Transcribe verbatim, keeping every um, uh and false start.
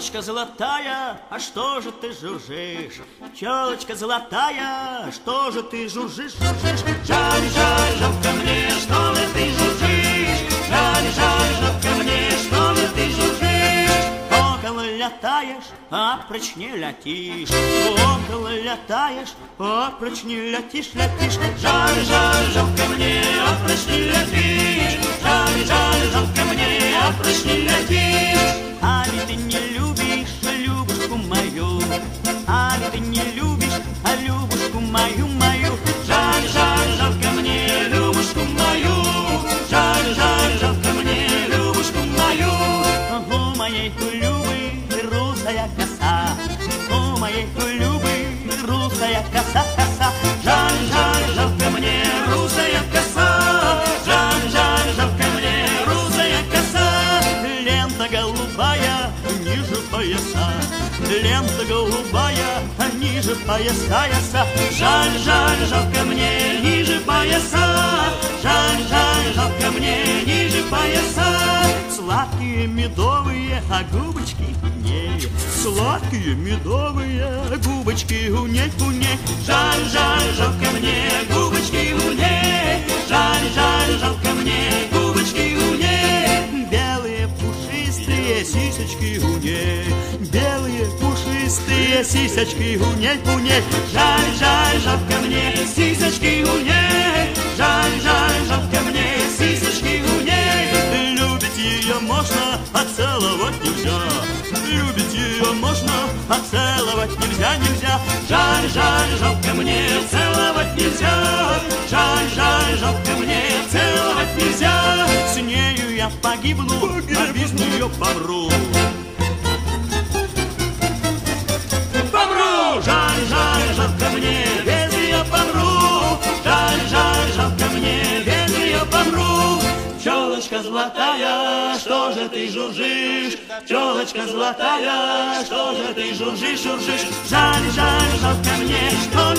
Телочка золотая, а что же ты жужжишь? Телочка золотая, что же ты жужжишь, жужжишь? Жаль, жаль, жалко мне, что же ты жужжишь? Жаль, жаль, жалко мне, что же ты жужжишь? Около летаешь, а прочь не летишь. Около летаешь, а прочь не летишь, летишь. Жаль, жаль, жалко мне, а прочь не летишь. Жаль, жаль, жалко мне, а прочь не летишь. А ведь ты не любишь Любушку мою, а ведь ты не любишь а Любушку мою, мою. Жаль, жаль, жалко мне, Любушку мою. Жаль, жаль, жалко мне, Любушку мою. У моей Любы русая коса, у моей Любы русая коса, коса. Жаль, жаль, жалко мне, русая коса. Жаль, жаль, жалко мне, русая коса. Лента голубая, ниже пояса, лента голубая, ниже пояса, яса. Жаль, жаль, жалко мне, ниже пояса. Жаль, жаль, жалко мне, ниже пояса. Сладкие медовые, а губочки у ней. Сладкие медовые, губочки у ней, у ней. Жаль, жаль, жалко мне, губочки у ней. Жаль, жаль, жалко мне, губочки у ней. Белые пушистые сисечки у ней, белые пушистые сисечки у ней, у ней. Жаль, жаль, жалко мне, сисечки у ней. Жаль, жаль, жалко мне, сисечки у ней. Любить ее можно, а целовать нельзя. Любить ее можно, а целовать нельзя, нельзя. Жаль, жаль, жалко мне, целовать нельзя. Жаль, жаль, жалко мне, целовать нельзя. С нею я погибну, а без нее помру. Помру! Жаль, жаль, жалко мне, без нее помру. Жаль, жаль, жалко мне, без нее помру. Челочка золотая, что же ты жужжишь? Челочка золотая, что же ты жужжишь, жужжишь? Жаль, жаль, жалко мне, что